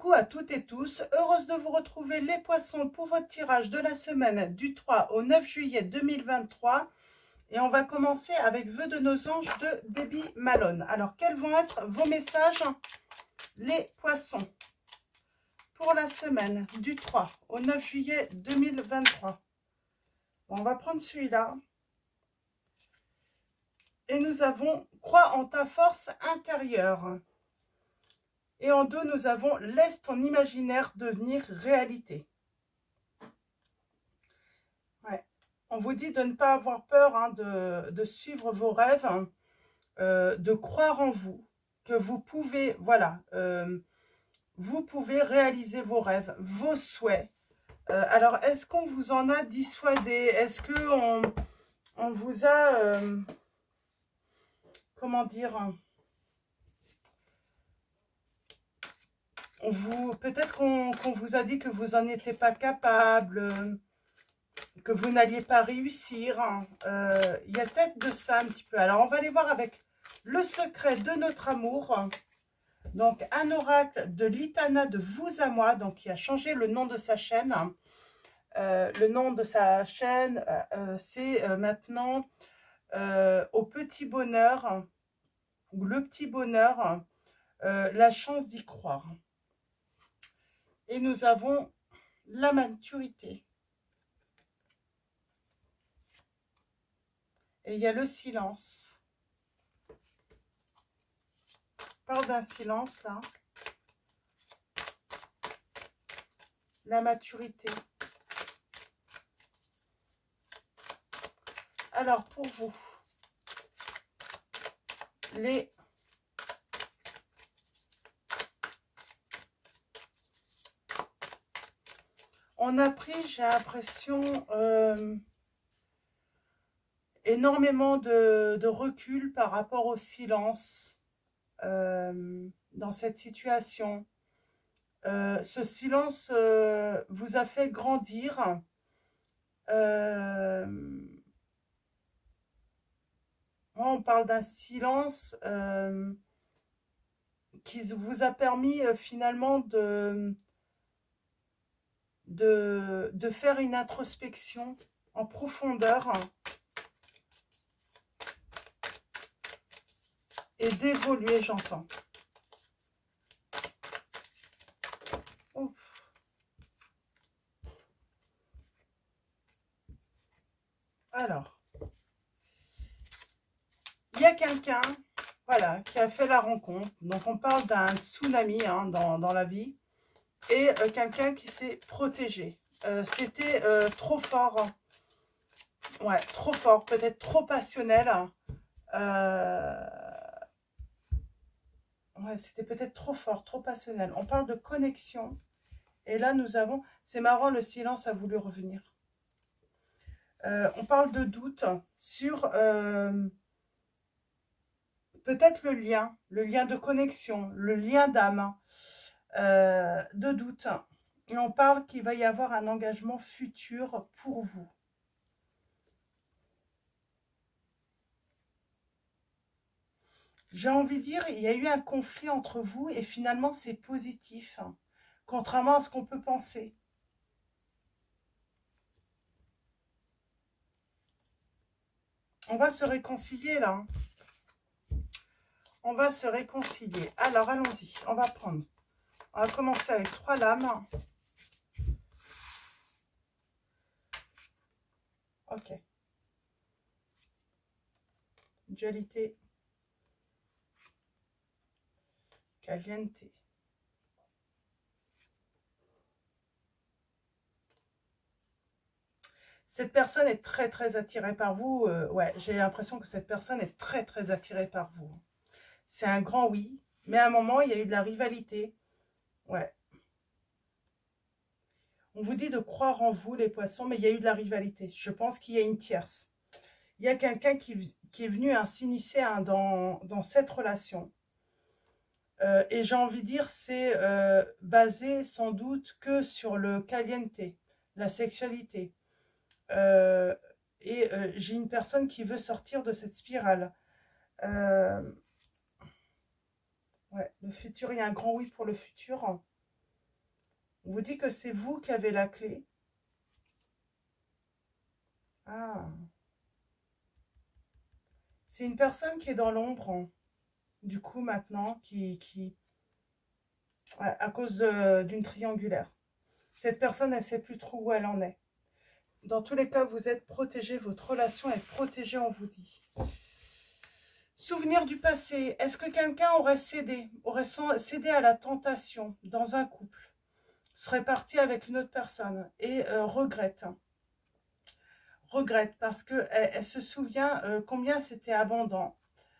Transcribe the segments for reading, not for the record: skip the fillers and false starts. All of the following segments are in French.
Coucou à toutes et tous, heureuse de vous retrouver les poissons pour votre tirage de la semaine du 3 au 9 juillet 2023 et on va commencer avec Vœux de nos anges de Debbie Malone. Alors quels vont être vos messages les poissons pour la semaine du 3 au 9 juillet 2023? On va prendre celui-là et nous avons Crois en ta force intérieure. Et en deux, nous avons Laisse ton imaginaire devenir réalité. Ouais. On vous dit de ne pas avoir peur hein, de suivre vos rêves, hein, de croire en vous, que vous pouvez, voilà, vous pouvez réaliser vos rêves, vos souhaits. Alors, est-ce qu'on vous en a dissuadé? Est-ce qu'on vous a, comment dire, peut-être qu'on vous a dit que vous n'en étiez pas capable, que vous n'alliez pas réussir. Il y a peut-être de ça un petit peu. Alors, on va aller voir avec le secret de notre amour. Donc, un oracle de l'Itana de vous à moi, donc qui a changé le nom de sa chaîne. Le nom de sa chaîne, c'est maintenant au petit bonheur, ou le petit bonheur, la chance d'y croire. Et nous avons la maturité. Et il y a le silence. On parle d'un silence là. La maturité. Alors pour vous, on a pris, j'ai l'impression, énormément de recul par rapport au silence dans cette situation. Ce silence vous a fait grandir. On parle d'un silence qui vous a permis finalement de faire une introspection en profondeur et d'évoluer, j'entends. Alors, il y a quelqu'un, voilà, qui a fait la rencontre. Donc, on parle d'un tsunami hein, dans la vie. Et quelqu'un qui s'est protégé. C'était trop fort. Ouais, trop fort, peut-être trop passionnel. Ouais, c'était peut-être trop fort, trop passionnel. On parle de connexion. Et là, nous avons... C'est marrant, le silence a voulu revenir. On parle de doute sur peut-être le lien de connexion, le lien d'âme, de doute. Et on parle qu'il va y avoir un engagement futur pour vous. J'ai envie de dire, il y a eu un conflit entre vous et finalement c'est positif, hein, contrairement à ce qu'on peut penser. On va se réconcilier là. On va se réconcilier. Alors allons-y, on va prendre. On va commencer avec 3 lames. Ok. Dualité. Caliente. Cette personne est très très attirée par vous. Ouais, j'ai l'impression que cette personne est très très attirée par vous. C'est un grand oui, mais à un moment, il y a eu de la rivalité. Ouais. On vous dit de croire en vous, les poissons, mais il y a eu de la rivalité. Je pense qu'il y a une tierce. Il y a quelqu'un qui est venu hein, s'initier hein, dans cette relation. Et j'ai envie de dire, c'est basé sans doute que sur le caliente, la sexualité. J'ai une personne qui veut sortir de cette spirale. Ouais, le futur, il y a un grand oui pour le futur. On vous dit que c'est vous qui avez la clé. Ah. C'est une personne qui est dans l'ombre, hein. Du coup, maintenant, à cause d'une triangulaire. Cette personne, elle ne sait plus trop où elle en est. Dans tous les cas, vous êtes protégé, votre relation est protégée, on vous dit. Souvenir du passé. Est-ce que quelqu'un aurait cédé à la tentation dans un couple, serait parti avec une autre personne et regrette. Regrette parce qu'elle elle se souvient combien c'était abondant.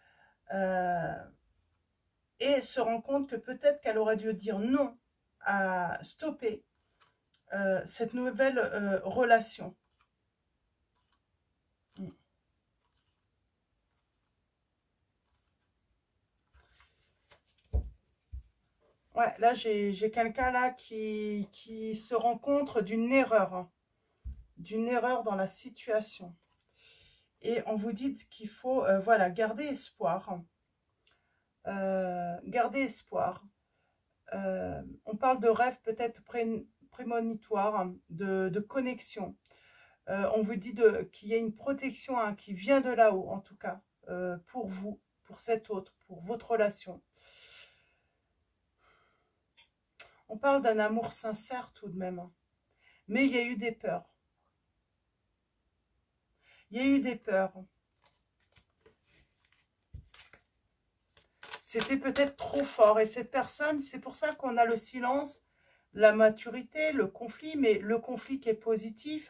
Et se rend compte que peut-être qu'elle aurait dû dire non à stopper cette nouvelle relation. Ouais, là, j'ai quelqu'un là qui se rend compte d'une erreur, hein, d'une erreur dans la situation. Et on vous dit qu'il faut, voilà, garder espoir. Garder espoir. On parle de rêve peut-être prémonitoire, hein, de connexion. On vous dit qu'il y a une protection hein, qui vient de là-haut, en tout cas, pour vous, pour cet autre, pour votre relation. On parle d'un amour sincère tout de même. Hein. Mais il y a eu des peurs. Il y a eu des peurs. C'était peut-être trop fort. Et cette personne, c'est pour ça qu'on a le silence, la maturité, le conflit, mais le conflit qui est positif.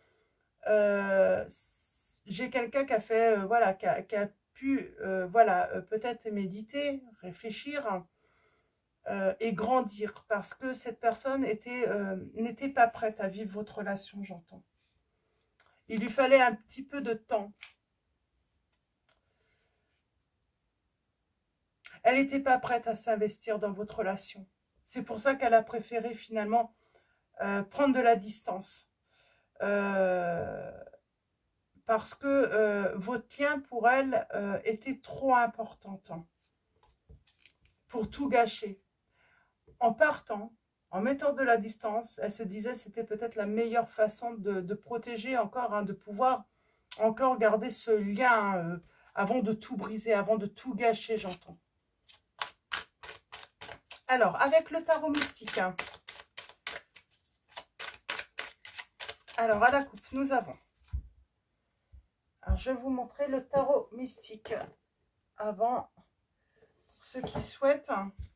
J'ai quelqu'un qui a fait, voilà, qui a pu, voilà, peut-être méditer, réfléchir et grandir. Parce que cette personne n'était pas prête à vivre votre relation, j'entends. Il lui fallait un petit peu de temps. Elle n'était pas prête à s'investir dans votre relation. C'est pour ça qu'elle a préféré finalement prendre de la distance. Parce que votre lien pour elle était trop importante pour tout gâcher. En partant, en mettant de la distance, elle se disait que c'était peut-être la meilleure façon de protéger encore, hein, de pouvoir encore garder ce lien avant de tout briser, avant de tout gâcher, j'entends. Alors, avec le tarot mystique, hein. Alors, à la coupe, nous avons... Alors, je vais vous montrer le tarot mystique avant, pour ceux qui souhaitent.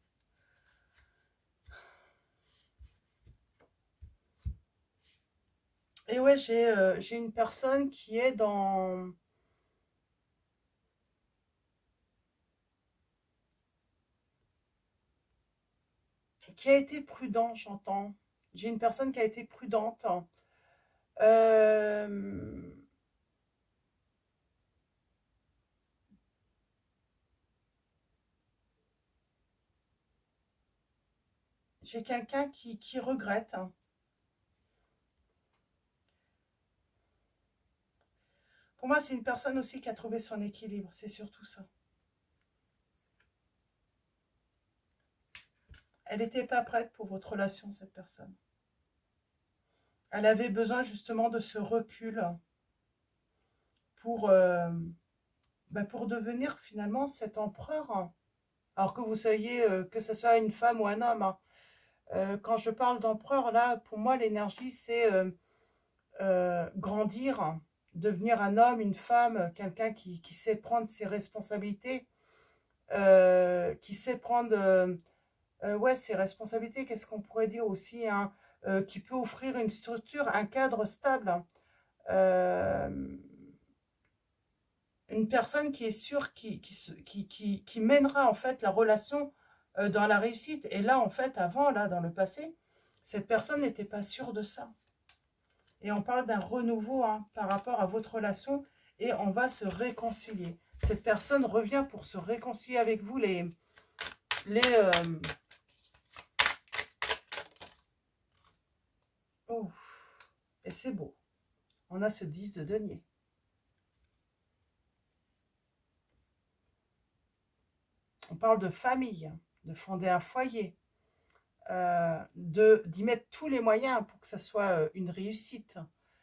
Et ouais, j'ai une personne qui est dans... qui a été prudent, j'entends. J'ai une personne qui a été prudente. J'ai quelqu'un qui regrette. Pour moi, c'est une personne aussi qui a trouvé son équilibre. C'est surtout ça. Elle n'était pas prête pour votre relation, cette personne. Elle avait besoin justement de ce recul pour devenir finalement cet empereur. Alors que vous soyez, que ce soit une femme ou un homme. Hein. Quand je parle d'empereur, là, pour moi, l'énergie, c'est grandir, devenir un homme, une femme, quelqu'un qui sait prendre ses responsabilités, qui sait prendre ouais, ses responsabilités, qu'est-ce qu'on pourrait dire aussi, hein, qui peut offrir une structure, un cadre stable. Une personne qui est sûre, qui mènera en fait la relation dans la réussite. Et là, en fait, avant, là, dans le passé, cette personne n'était pas sûre de ça. Et on parle d'un renouveau hein, par rapport à votre relation et on va se réconcilier. Cette personne revient pour se réconcilier avec vous, Oh. Et c'est beau. On a ce 10 de denier. On parle de famille, de fonder un foyer. d'y mettre tous les moyens pour que ça soit une réussite.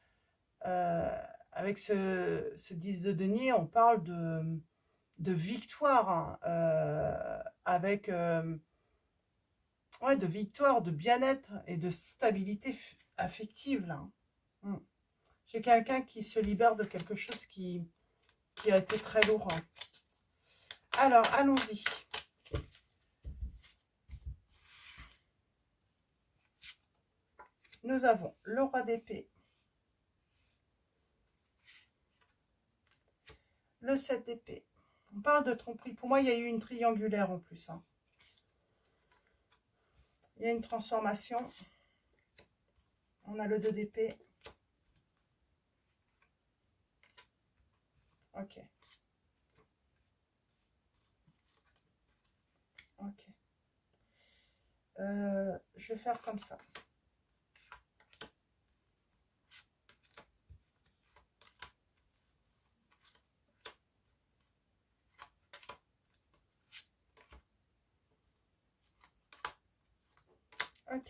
Avec ce 10 de denier, on parle de victoire, hein, avec ouais, de victoire, de bien-être et de stabilité affective là. Mm. J'ai quelqu'un qui se libère de quelque chose qui a été très lourd. Hein. Alors, allons-y. Nous avons le roi d'épée, le 7 d'épée. On parle de tromperie. Pour moi, il y a eu une triangulaire en plus. Hein. Il y a une transformation. On a le 2 d'épée. Ok. Ok. Je vais faire comme ça. Ok.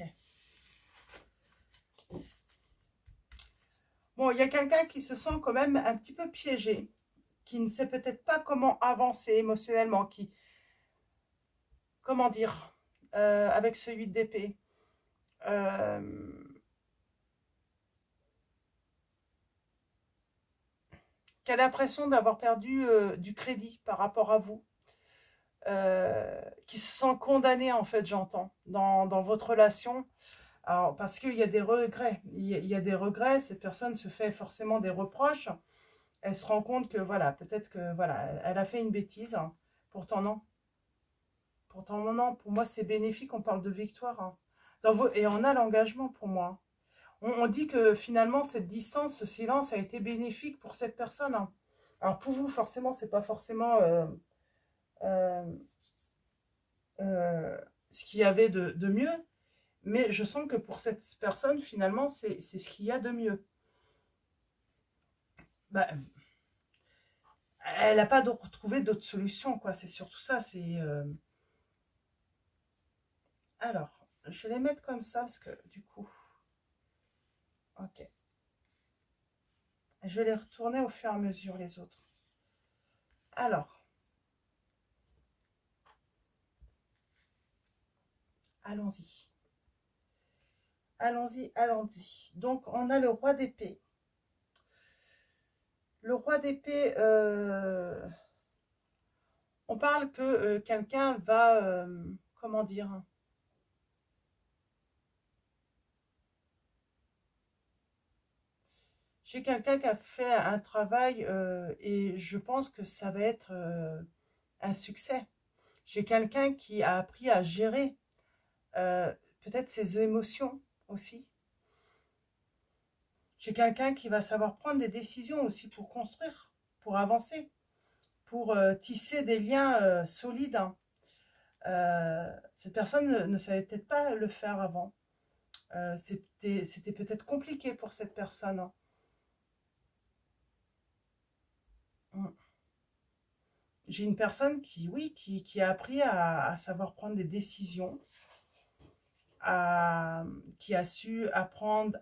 Bon, il y a quelqu'un qui se sent quand même un petit peu piégé, qui ne sait peut-être pas comment avancer émotionnellement, qui, comment dire, avec ce 8 d'épée, qui a l'impression d'avoir perdu du crédit par rapport à vous, qui se sent condamné en fait, j'entends, dans votre relation. Alors, parce qu'il y a des regrets, il y a des regrets, cette personne se fait forcément des reproches, elle se rend compte que voilà, peut-être que voilà, elle a fait une bêtise, hein. Pourtant non. Pourtant non, pour moi c'est bénéfique, on parle de victoire. Hein. Et on a l'engagement pour moi. On dit que finalement cette distance, ce silence a été bénéfique pour cette personne. Hein. Alors pour vous, forcément, c'est pas forcément euh, ce qu'il y avait de mieux, mais je sens que pour cette personne, finalement, c'est ce qu'il y a de mieux. Bah, elle n'a pas retrouvé d'autres solutions, quoi. C'est surtout ça. Alors, je vais les mettre comme ça, parce que du coup... Ok. Je vais les retourner au fur et à mesure, les autres. Alors, allons-y. Allons-y, allons-y. Donc, on a le roi d'épée. Le roi d'épée, on parle que quelqu'un va, comment dire, j'ai quelqu'un qui a fait un travail et je pense que ça va être un succès. J'ai quelqu'un qui a appris à gérer peut-être ses émotions aussi. J'ai quelqu'un qui va savoir prendre des décisions aussi pour construire, pour avancer, pour tisser des liens solides. Hein. Cette personne ne savait peut-être pas le faire avant. C'était peut-être compliqué pour cette personne. Hein. Mm. J'ai une personne qui, oui, qui a appris à savoir prendre des décisions, qui a su apprendre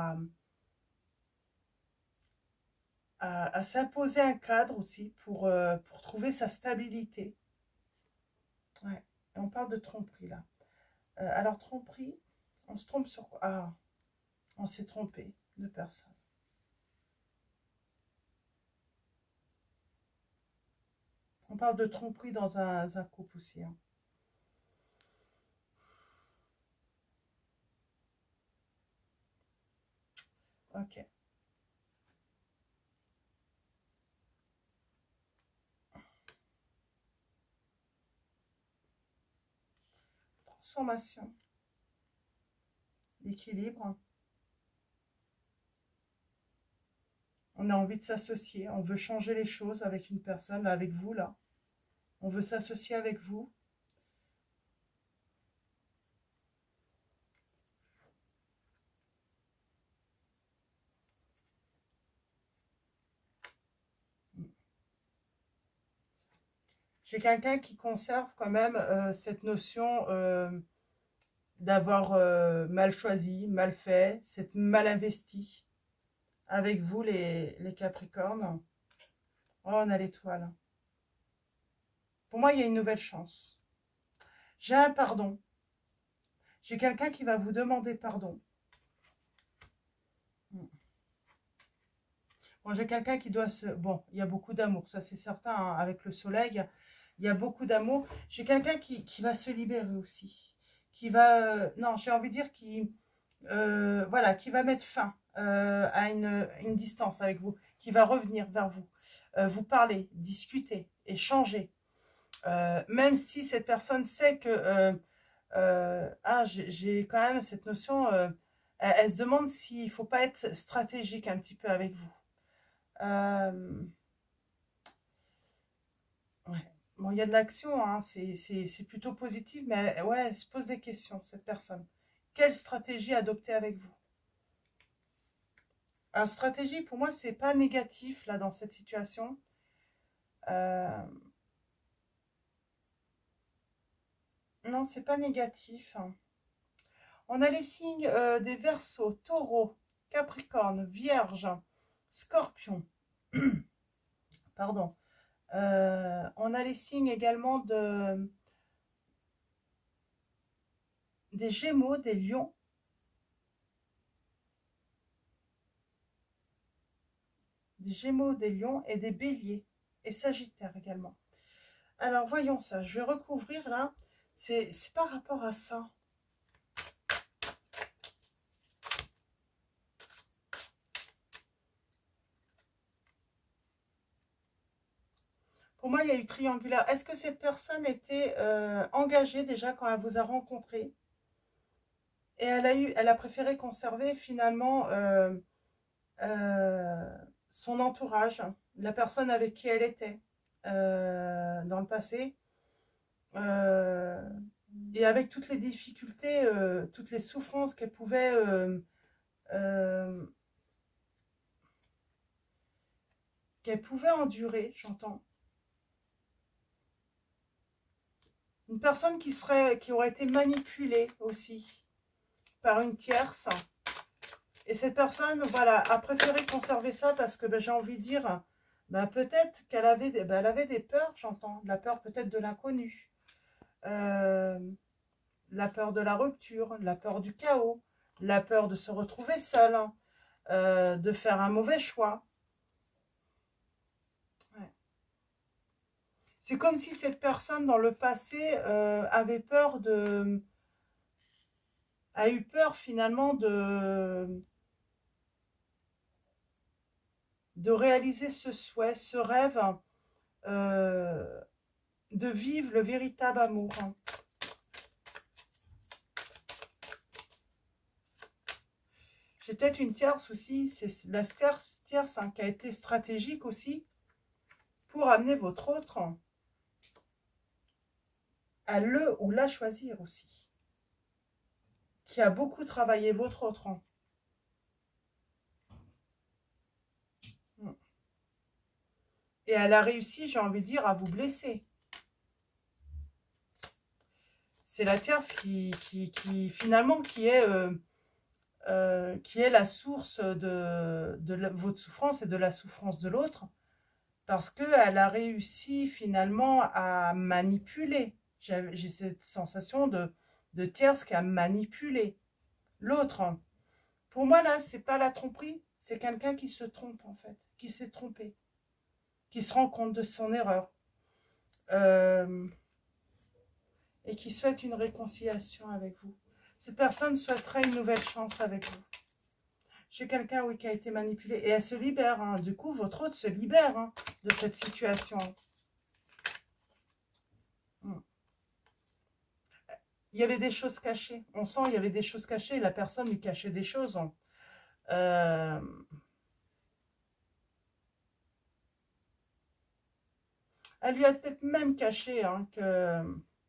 à s'imposer un cadre aussi pour trouver sa stabilité. Ouais. Et on parle de tromperie là. Alors tromperie, on se trompe sur quoi? Ah, on s'est trompé de personne. On parle de tromperie dans un couple aussi. Hein. Ok. Transformation. L'équilibre. On a envie de s'associer. On veut changer les choses avec une personne, avec vous là. On veut s'associer avec vous. J'ai quelqu'un qui conserve quand même cette notion d'avoir mal choisi, mal fait, c'est mal investi avec vous les Capricornes. Oh, on a l'étoile. Pour moi, il y a une nouvelle chance. J'ai un pardon. J'ai quelqu'un qui va vous demander pardon. Bon, j'ai quelqu'un qui doit se... Bon, il y a beaucoup d'amour, ça c'est certain, hein, avec le soleil, il y a beaucoup d'amour. J'ai quelqu'un qui va se libérer aussi. Qui va... non, j'ai envie de dire qui... voilà, qui va mettre fin à une distance avec vous, qui va revenir vers vous, vous parler, discuter, échanger. Même si cette personne sait que ah, j'ai quand même cette notion, elle se demande s'il ne faut pas être stratégique un petit peu avec vous. Ouais. Bon, il y a de l'action, hein, c'est plutôt positif, mais ouais, elle se pose des questions, cette personne. Quelle stratégie adopter avec vous? Alors, stratégie, pour moi, c'est pas négatif, là, dans cette situation. Non, c'est pas négatif, hein. On a les signes des Verseaux, Taureau, Capricorne, Vierge, Scorpion. Pardon. On a les signes également des Gémeaux, des Lions, et des Béliers et Sagittaire également. Alors voyons ça, je vais recouvrir là, c'est par rapport à ça. Pour moi, il y a eu triangulaire. Est-ce que cette personne était engagée déjà quand elle vous a rencontré? Et elle a préféré conserver finalement son entourage, la personne avec qui elle était dans le passé. Et avec toutes les difficultés, toutes les souffrances euh, qu'elle pouvait endurer, j'entends. Une personne qui aurait été manipulée aussi par une tierce. Et cette personne, voilà, a préféré conserver ça parce que ben, j'ai envie de dire, ben, peut-être qu'elle avait, ben, elle avait des peurs, j'entends. La peur peut-être de l'inconnu. Euh, la peur de la rupture, la peur du chaos, la peur de se retrouver seule, de faire un mauvais choix. Ouais. C'est comme si cette personne dans le passé avait peur a eu peur finalement de réaliser ce souhait, ce rêve, euh, de vivre le véritable amour. J'ai peut-être une tierce aussi, c'est la tierce hein, qui a été stratégique aussi pour amener votre autre à le ou la choisir aussi. Qui a beaucoup travaillé votre autre. Et elle a réussi, j'ai envie de dire, à vous blesser. C'est la tierce finalement, qui est la source de votre souffrance et de la souffrance de l'autre. Parce qu'elle a réussi finalement à manipuler. J'ai cette sensation de tierce qui a manipulé l'autre. Pour moi, là, c'est pas la tromperie, c'est quelqu'un qui se trompe, en fait, qui s'est trompé, qui se rend compte de son erreur et qui souhaite une réconciliation avec vous. Cette personne souhaiterait une nouvelle chance avec vous. J'ai quelqu'un, oui, qui a été manipulé et elle se libère. Hein. Du coup, votre autre se libère hein, de cette situation. Il y avait des choses cachées. On sent qu'il y avait des choses cachées. La personne lui cachait des choses. Elle lui a peut-être même caché hein, que...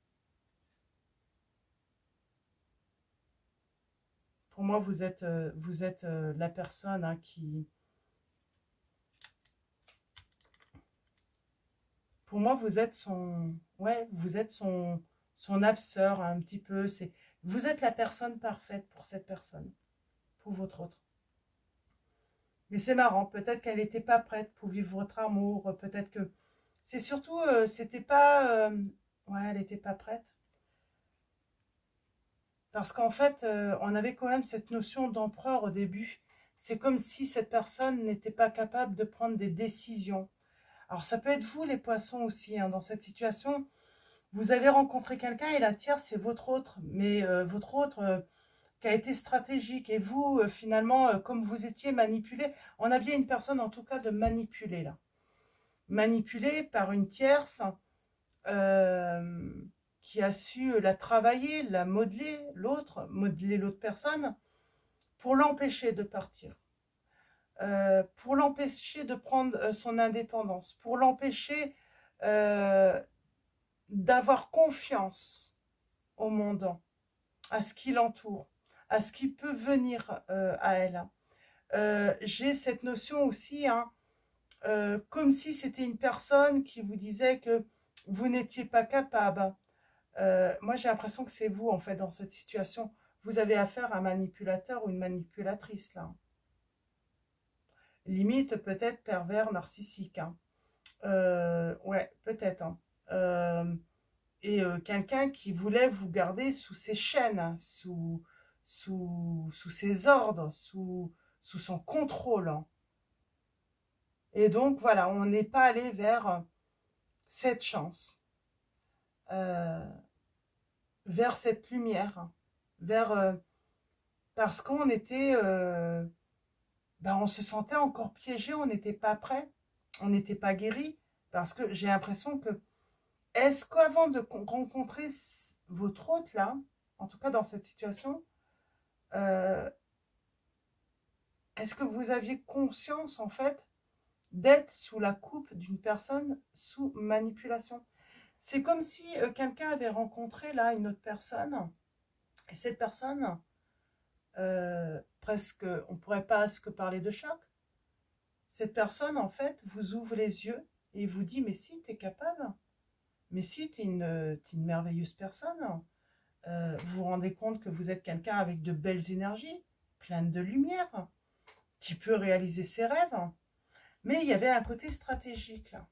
Pour moi, vous êtes la personne hein, qui... Pour moi, vous êtes son... Ouais, vous êtes son âme sœur un petit peu. Vous êtes la personne parfaite pour cette personne, pour votre autre. Mais c'est marrant, peut-être qu'elle n'était pas prête pour vivre votre amour, peut-être que... C'est surtout, c'était pas... ouais, elle n'était pas prête. Parce qu'en fait, on avait quand même cette notion d'empereur au début. C'est comme si cette personne n'était pas capable de prendre des décisions. Alors ça peut être vous les poissons aussi, hein, dans cette situation. Vous avez rencontré quelqu'un et la tierce c'est votre autre. Mais votre autre qui a été stratégique. Et vous, finalement, comme vous étiez manipulé, on a bien une personne en tout cas de manipulée là. Manipulée par une tierce euh, qui a su la travailler, la modeler l'autre personne pour l'empêcher de partir. Pour l'empêcher de prendre son indépendance, pour l'empêcher d'avoir confiance au monde, à ce qui l'entoure, à ce qui peut venir à elle. J'ai cette notion aussi, hein, comme si c'était une personne qui vous disait que vous n'étiez pas capable. Moi, j'ai l'impression que c'est vous, en fait, dans cette situation. Vous avez affaire à un manipulateur ou une manipulatrice, là. Limite, peut-être pervers, narcissique. Hein. Ouais, peut-être. Hein. Et quelqu'un qui voulait vous garder sous ses chaînes, hein, sous ses ordres, sous son contrôle. Hein. Et donc, voilà, on n'est pas allé vers cette chance, vers cette lumière, hein, vers... parce qu'on était... ben, on se sentait encore piégé, on n'était pas prêt, on n'était pas guéri, parce que j'ai l'impression que... Est-ce qu'avant de rencontrer votre hôte, là, en tout cas dans cette situation, est-ce que vous aviez conscience, en fait, d'être sous la coupe d'une personne sous manipulation? C'est comme si quelqu'un avait rencontré, là, une autre personne, et cette personne, presque, on ne pourrait pas que parler de choc. Cette personne, en fait, vous ouvre les yeux et vous dit, mais si, tu es capable. Mais si, tu es une merveilleuse personne. Vous vous rendez compte que vous êtes quelqu'un avec de belles énergies, pleine de lumière, qui peut réaliser ses rêves. Mais il y avait un côté stratégique, là.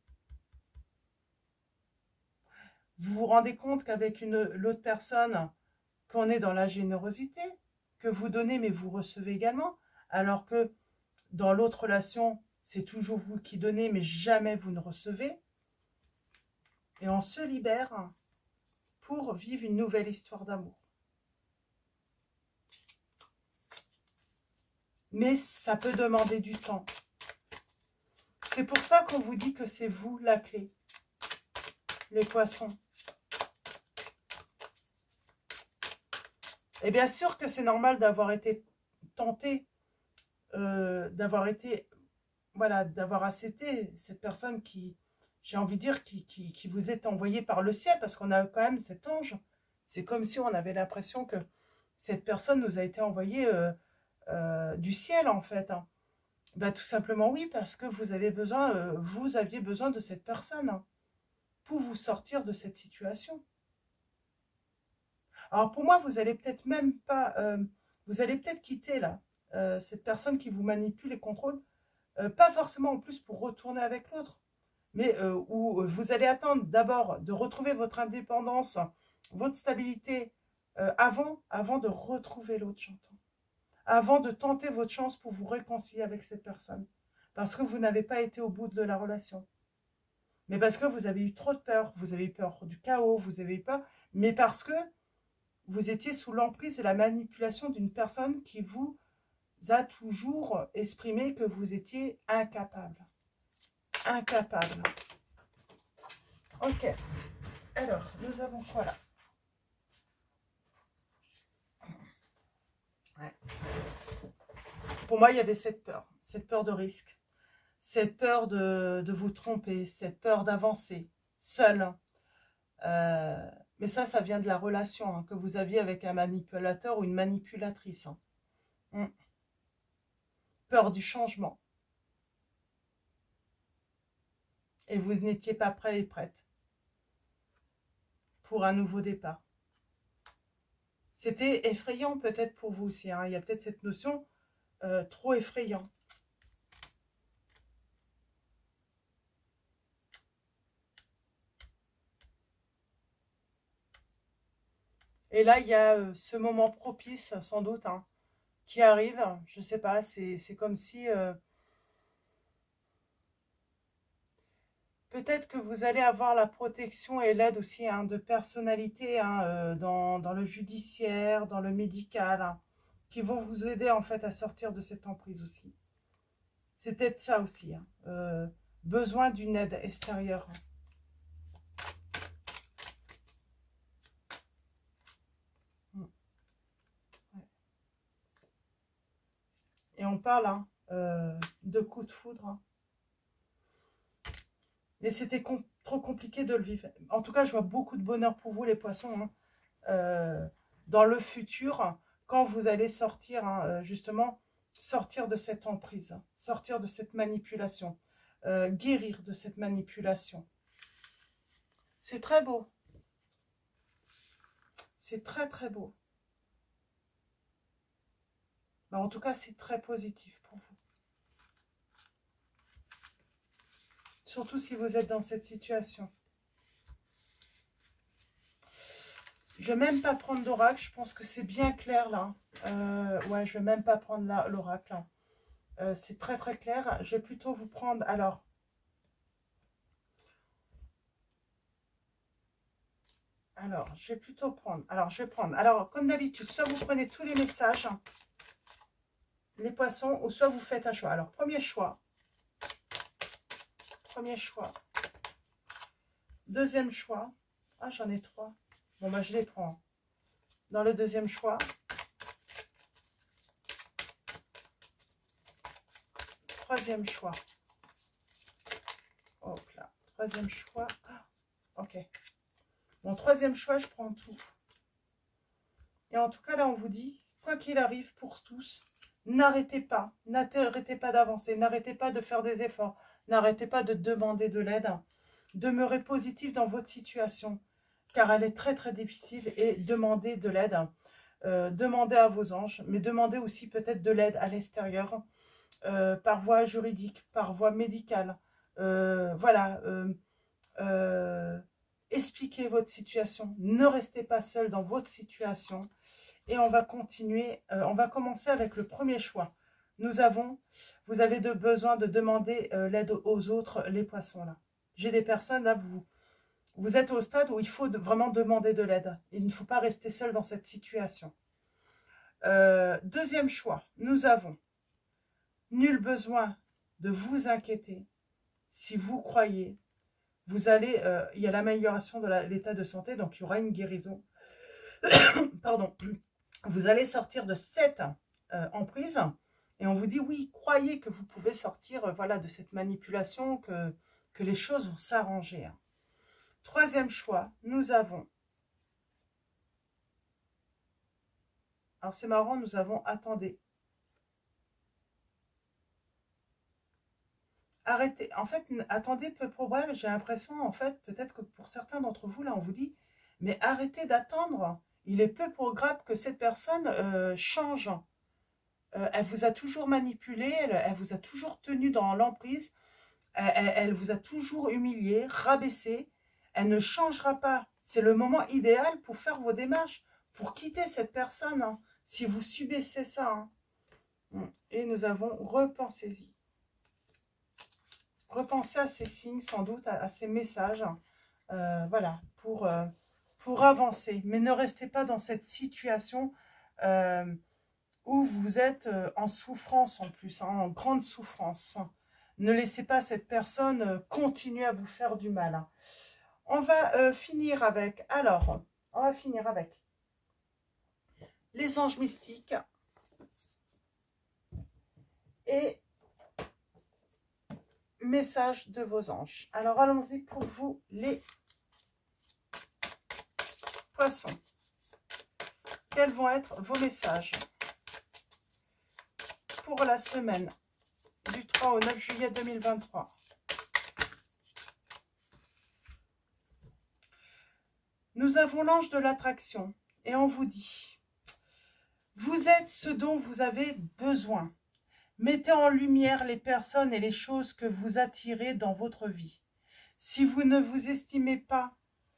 Vous vous rendez compte qu'avec l'autre personne, qu'on est dans la générosité, que vous donnez, mais vous recevez également, alors que dans l'autre relation, c'est toujours vous qui donnez, mais jamais vous ne recevez. Et on se libère pour vivre une nouvelle histoire d'amour. Mais ça peut demander du temps. C'est pour ça qu'on vous dit que c'est vous la clé, les poissons. Et bien sûr que c'est normal d'avoir été tenté, d'avoir été, voilà, d'avoir accepté cette personne qui, j'ai envie de dire, qui vous est envoyée par le ciel, parce qu'on a quand même cet ange. C'est comme si on avait l'impression que cette personne nous a été envoyée du ciel, en fait. Hein. Ben, tout simplement oui, parce que vous aviez besoin de cette personne hein, pour vous sortir de cette situation. Alors pour moi, vous allez peut-être même pas, vous allez peut-être quitter là, cette personne qui vous manipule et contrôle, pas forcément en plus pour retourner avec l'autre, mais où vous allez attendre d'abord de retrouver votre indépendance, votre stabilité, avant de retrouver l'autre, j'entends. Avant de tenter votre chance pour vous réconcilier avec cette personne. Parce que vous n'avez pas été au bout de la relation. Mais parce que vous avez eu trop de peur. Vous avez eu peur du chaos, vous avez eu peur. Mais parce que vous étiez sous l'emprise et la manipulation d'une personne qui vous a toujours exprimé que vous étiez incapable. Incapable. Ok. Alors, nous avons quoi là? Ouais. Pour moi, il y avait cette peur de risque, cette peur de vous tromper, cette peur d'avancer seul. Mais ça vient de la relation hein, que vous aviez avec un manipulateur ou une manipulatrice. Hein. Peur du changement. Et vous n'étiez pas prêt et prête pour un nouveau départ. C'était effrayant peut-être pour vous aussi. Hein. Il y a peut-être cette notion trop effrayant. Et là, il y a ce moment propice, sans doute, hein, qui arrive. Je ne sais pas, c'est comme si... peut-être que vous allez avoir la protection et l'aide aussi hein, de personnalités hein, dans le judiciaire, dans le médical, hein, qui vont vous aider en fait à sortir de cette emprise aussi. C'est peut-être ça aussi. Hein, besoin d'une aide extérieure. Et on parle hein, de coups de foudre. Hein. Mais c'était trop compliqué de le vivre. En tout cas, je vois beaucoup de bonheur pour vous, les poissons. Hein, dans le futur, quand vous allez sortir, hein, justement, sortir de cette emprise, hein, sortir de cette manipulation, guérir de cette manipulation. C'est très beau. C'est très, très beau. Ben, en tout cas, c'est très positif pour vous. Surtout si vous êtes dans cette situation. Je ne vais même pas prendre d'oracle. Je pense que c'est bien clair là. Ouais, je ne vais même pas prendre l'oracle. C'est très très clair. Je vais plutôt vous prendre... Alors, je vais plutôt prendre... je vais prendre... Alors, comme d'habitude, soit vous prenez tous les messages, les poissons, ou soit vous faites un choix. Alors, premier choix. Premier choix. Deuxième choix. Ah, j'en ai 3. Bon, bah, je les prends. Dans le deuxième choix. Troisième choix. Hop là. Troisième choix. Ah, ok. Mon troisième choix, je prends tout. Et en tout cas, là, on vous dit, quoi qu'il arrive pour tous, n'arrêtez pas d'avancer, n'arrêtez pas de faire des efforts, n'arrêtez pas de demander de l'aide. Demeurez positif dans votre situation, car elle est très très difficile et demandez de l'aide. Demandez à vos anges, mais demandez aussi peut-être de l'aide à l'extérieur, par voie juridique, par voie médicale. Voilà, expliquez votre situation. Ne restez pas seul dans votre situation. Et on va continuer, on va commencer avec le premier choix. Vous avez besoin de demander l'aide aux autres, les poissons là. J'ai des personnes là, vous êtes au stade où il faut vraiment demander de l'aide. Il ne faut pas rester seul dans cette situation. Deuxième choix, nous avons nul besoin de vous inquiéter. Si vous croyez, vous allez, il y a l'amélioration de l'état de santé, donc il y aura une guérison. Pardon. Vous allez sortir de cette emprise et on vous dit oui, croyez que vous pouvez sortir voilà, de cette manipulation, que les choses vont s'arranger. Hein. Troisième choix, nous avons, alors c'est marrant, nous avons, attendez, arrêtez, en fait, attendez peu probable, j'ai l'impression, en fait, peut-être que pour certains d'entre vous, là, on vous dit, mais arrêtez d'attendre, il est peu probable que cette personne change. Elle vous a toujours manipulé, elle vous a toujours tenu dans l'emprise, elle vous a toujours humilié, rabaissé, elle ne changera pas. C'est le moment idéal pour faire vos démarches, pour quitter cette personne, hein, si vous subissez ça. Hein. Et nous avons, repensez-y. Repensez à ces signes, sans doute, à ces messages, voilà, pour avancer. Mais ne restez pas dans cette situation où vous êtes en souffrance en plus, hein, en grande souffrance. Ne laissez pas cette personne continuer à vous faire du mal. Hein. On va finir avec, on va finir avec les anges mystiques et messages de vos anges. Alors, allons-y pour vous, les poissons. Quels vont être vos messages pour la semaine du 3 au 9 juillet 2023. Nous avons l'ange de l'attraction et on vous dit, Vous êtes ce dont vous avez besoin. Mettez en lumière les personnes et les choses que vous attirez dans votre vie. Si vous ne vous estimez pas,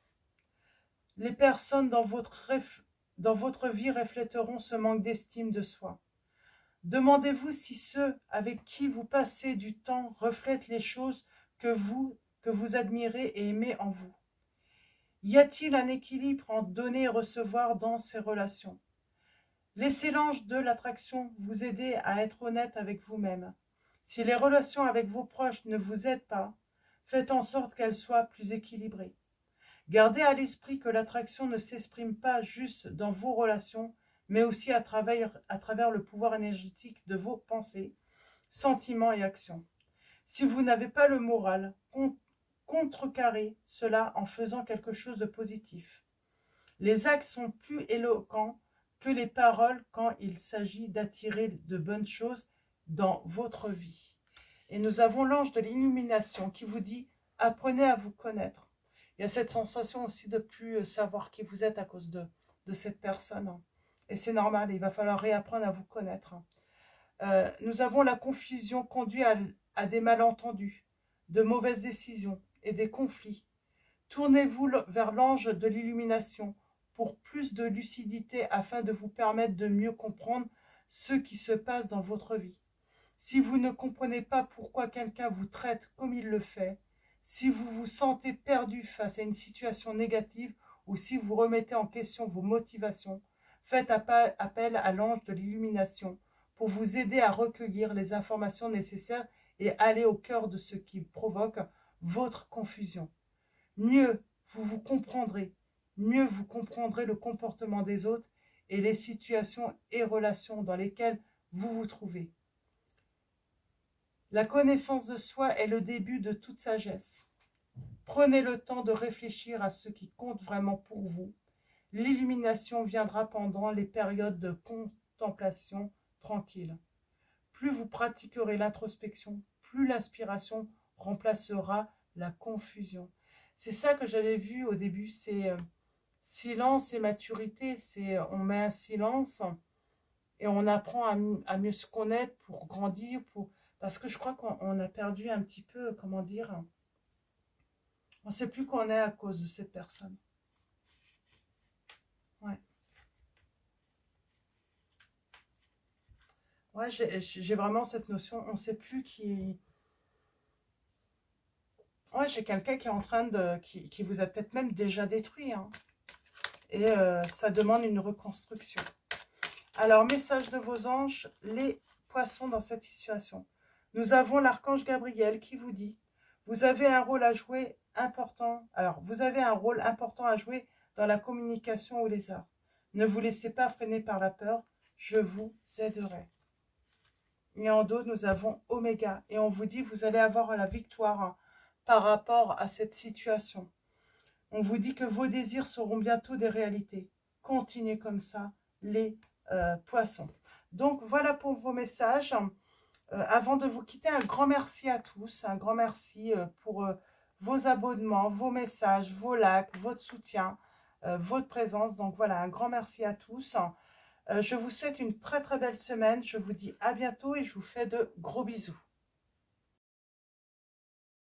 les personnes dans votre vie reflèteront ce manque d'estime de soi. Demandez-vous si ceux avec qui vous passez du temps reflètent les choses que vous admirez et aimez en vous. Y a-t-il un équilibre entre donner et recevoir dans ces relations? Laissez l'ange de l'attraction vous aider à être honnête avec vous-même. Si les relations avec vos proches ne vous aident pas, faites en sorte qu'elles soient plus équilibrées. Gardez à l'esprit que l'attraction ne s'exprime pas juste dans vos relations, mais aussi à travers le pouvoir énergétique de vos pensées, sentiments et actions. Si vous n'avez pas le moral, contrecarrez cela en faisant quelque chose de positif. Les actes sont plus éloquents que les paroles quand il s'agit d'attirer de bonnes choses dans votre vie. Et nous avons l'ange de l'illumination qui vous dit « Apprenez à vous connaître ». Il y a cette sensation aussi de plus savoir qui vous êtes à cause de cette personne. Et c'est normal, il va falloir réapprendre à vous connaître. Nous avons la confusion conduit à des malentendus, de mauvaises décisions et des conflits. Tournez-vous vers l'ange de l'illumination pour plus de lucidité afin de vous permettre de mieux comprendre ce qui se passe dans votre vie. Si vous ne comprenez pas pourquoi quelqu'un vous traite comme il le fait, si vous vous sentez perdu face à une situation négative ou si vous remettez en question vos motivations, faites appel à l'ange de l'illumination pour vous aider à recueillir les informations nécessaires et aller au cœur de ce qui provoque votre confusion. Mieux vous comprendrez le comportement des autres et les situations et relations dans lesquelles vous vous trouvez. La connaissance de soi est le début de toute sagesse. Prenez le temps de réfléchir à ce qui compte vraiment pour vous. L'illumination viendra pendant les périodes de contemplation tranquille. Plus vous pratiquerez l'introspection, plus l'inspiration remplacera la confusion. C'est ça que j'avais vu au début, c'est silence et maturité. C'est on met un silence et on apprend à mieux se connaître pour grandir, parce que je crois qu'on a perdu un petit peu, comment dire, on ne sait plus qu'on est à cause de cette personne. Ouais. Ouais, j'ai vraiment cette notion, on ne sait plus qui... Ouais, j'ai quelqu'un qui est en train de... qui vous a peut-être même déjà détruit. Hein. Et ça demande une reconstruction. Alors, message de vos anges, les poissons dans cette situation. Nous avons l'archange Gabriel qui vous dit, vous avez un rôle à jouer important. Alors, vous avez un rôle important à jouer dans la communication ou les arts. Ne vous laissez pas freiner par la peur, je vous aiderai. Et en dos, nous avons Oméga. Et on vous dit, vous allez avoir la victoire par rapport à cette situation. On vous dit que vos désirs seront bientôt des réalités. Continuez comme ça, les poissons. Donc, voilà pour vos messages. Avant de vous quitter, un grand merci à tous. Un grand merci pour vos abonnements, vos messages, vos likes, votre soutien, votre présence. Donc, voilà, un grand merci à tous. Je vous souhaite une très très belle semaine. Je vous dis à bientôt et je vous fais de gros bisous.